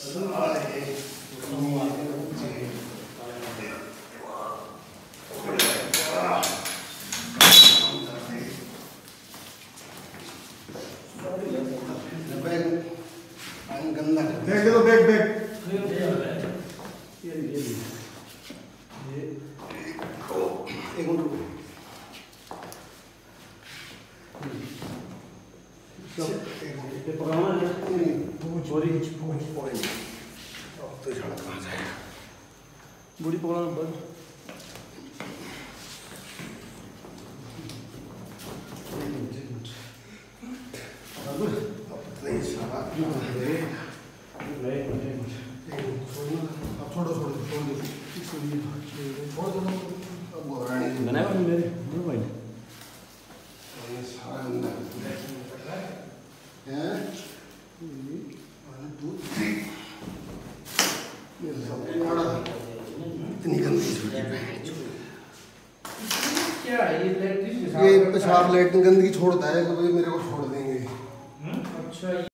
बूढ़ी पकड़ना बंद। ये पेशाब लेटरिन गंदगी छोड़ता है, तो मेरे को छोड़ देंगे। अच्छा।